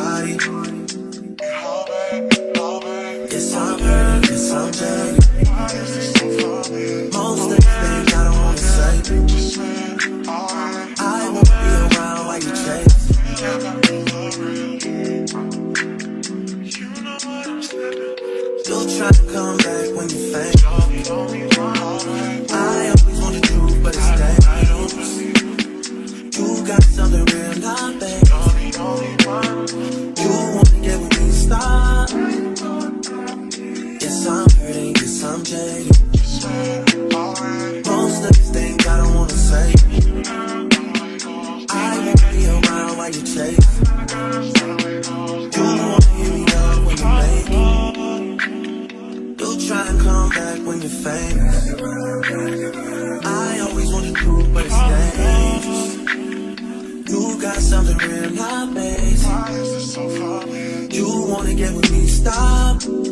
body. Yes, I'm hurt, yes, I'm jaded. Most of the things I don't wanna say. I won't be around while you chase. You'll try to come back when you faint. I always want the truth, but it's dangerous. You got something real, not fake. You wanna get with me, stop. Yes, I'm hurting, yes, I'm jaded. Most of these things I don't wanna say. I won't be around while you chase. You wanna hear me up when you make it. You'll try and come back when you're famous. I always want the truth, but it's dangerous. You got something real, not basic. You wanna get with me, stop.